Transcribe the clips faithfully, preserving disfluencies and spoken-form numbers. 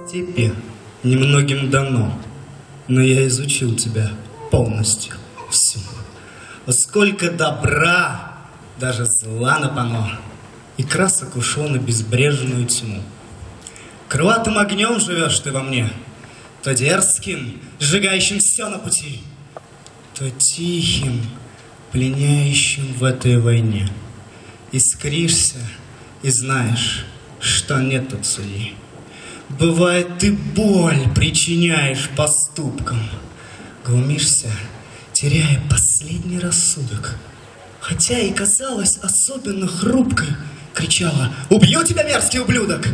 Тебе немногим дано, но я изучил тебя полностью всю. Сколько добра, даже зла напано, и красок ушло на безбрежную тьму. Крылатым огнем живешь ты во мне, то дерзким, сжигающим все на пути, то тихим, пленяющим в этой войне. Искришься и знаешь, что нет тут судьи. Бывает, ты боль причиняешь поступкам, глумишься, теряя последний рассудок. Хотя и казалась особенно хрупкой, кричала: «Убью тебя, мерзкий ублюдок!»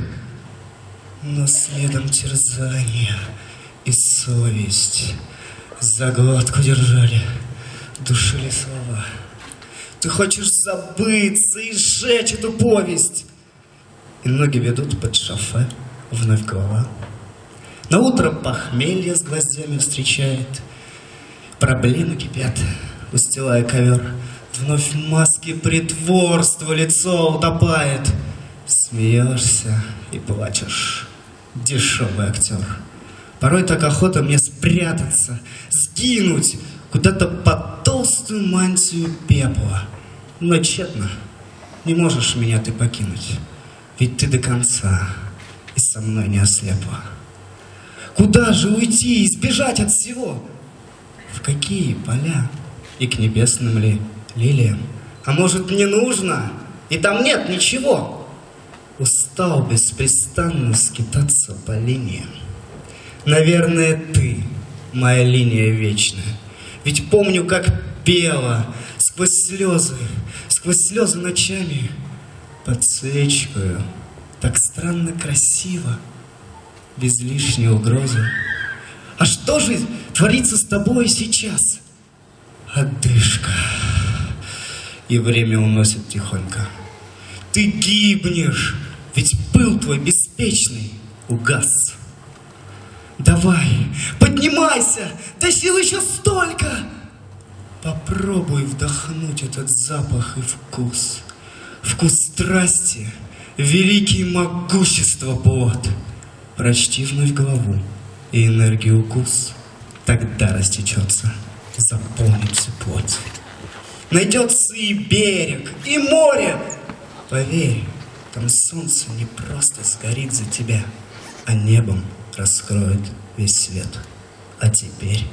Но следом терзание и совесть за глотку держали, душили слова. Ты хочешь забыться и сжечь эту повесть, и ноги ведут под шофе, вновь голова. На утро похмелье с гвоздями встречает, проблемы кипят, устилая ковер. Вновь в маске притворства лицо утопает. Смеешься и плачешь, дешевый актер. Порой так охота мне спрятаться, сгинуть куда-то под толстую мантию пепла. Но тщетно, не можешь меня ты покинуть, ведь ты до конца и со мной не ослепла. Куда же уйти и сбежать от всего? В какие поля? И к небесным ли лилиям? А может, не нужно? И там нет ничего. Устал беспрестанно скитаться по линиям. Наверное, ты моя линия вечная. Ведь помню, как пела сквозь слезы, сквозь слезы ночами под свечкою, так странно красиво, без лишней угрозы. А что же творится с тобой сейчас? Одышка. И время уносит тихонько. Ты гибнешь, ведь пыл твой беспечный угас. Давай, поднимайся, до сил еще столько. Попробуй вдохнуть этот запах и вкус. Вкус страсти, великий могущество плод. Прочти вновь главу и энергию укус. Тогда растечется, заполнит всю плоть. Найдется и берег, и море. Поверь, там солнце не просто сгорит за тебя, а небом раскроет весь свет. А теперь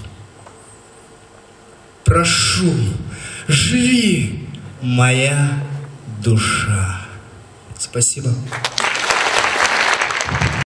прошу, живи, моя душа. Спасибо.